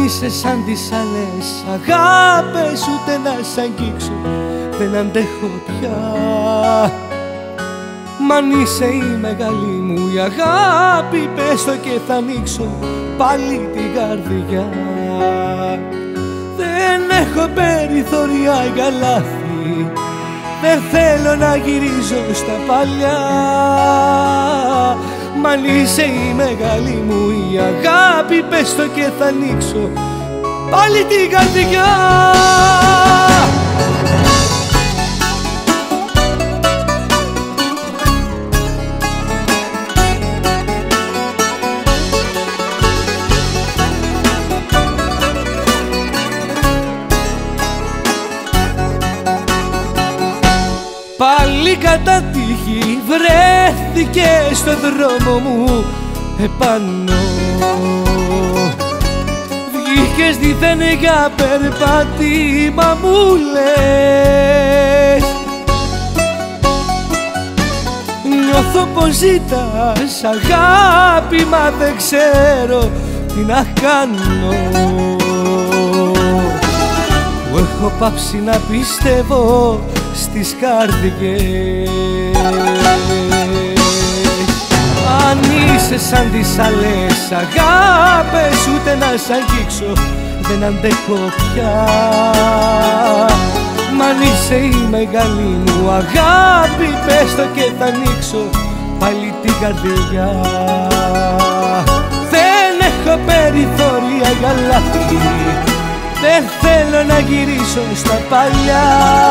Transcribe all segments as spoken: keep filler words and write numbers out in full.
είσαι σαν τις άλλες αγάπες, ούτε να σ' αγγίξω δεν αντέχω πια. Μ' αν είσαι η μεγάλη μου η αγάπη, πες το και θα ανοίξω πάλι την καρδιά. Δεν έχω περιθώρια για λάθη, δεν θέλω να γυρίζω στα παλιά. Μ' αν είσαι η μεγάλη μου η αγάπη, πες το και θα ανοίξω πάλι την καρδιά. Πάλι κατά τύχη βρέθηκε στο δρόμο μου επάνω. Βγήκες δίθεν για περπάτημα μου λες. Νιώθω πως ζητάς αγάπη, μα δεν ξέρω τι να κάνω. Που έχω πάψει να πιστεύω στις καρδιές. Αν είσαι σαν τις άλλες αγάπες, ούτε να σ' αγγίξω δεν αντέχω πια. Μ' αν είσαι η μεγάλη μου αγάπη, πες το και θα ανοίξω πάλι την καρδιά. Δεν έχω περιθώρια για λάθη, δεν θέλω να γυρίσω στα παλιά.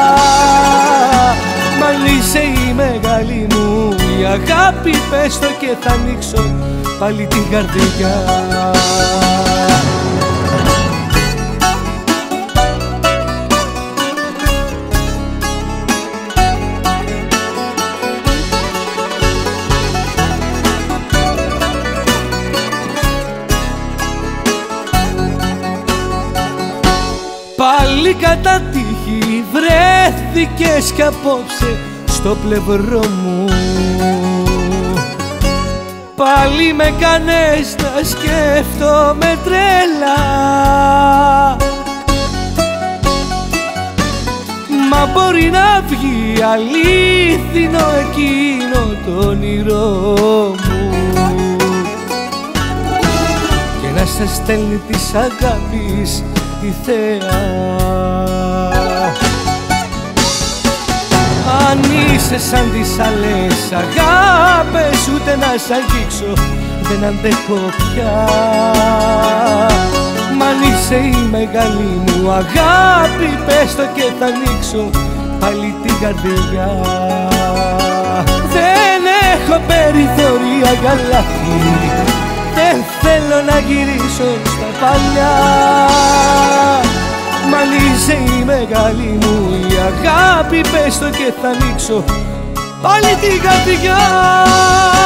Μ' αν είσαι η μεγάλη μου η αγάπη, πες το και θα ανοίξω πάλι την καρδιά. Πάλι κατά τύχη βρέθηκες κι απόψε στο πλευρό μου. Πάλι με κάνες να σκέφτομαι τρέλα, μα μπορεί να βγει αλήθινο εκείνο το όνειρό μου και να σε στέλνει της αγάπης τη θέα. Αν είσαι σαν τις άλλες αγάπες, ούτε να σ' αγγίξω δεν αντέχω πια. Μ' αν είσαι η μεγάλη μου αγάπη, πες το και θα ανοίξω πάλι την καρδιά. Δεν έχω περιθώρια για λάθη, δεν θέλω να γυρίσω στα παλιά. Μ' αν είσαι η μεγάλη μου η αγάπη, πες το και θα ανοίξω πάλι την καρδιά.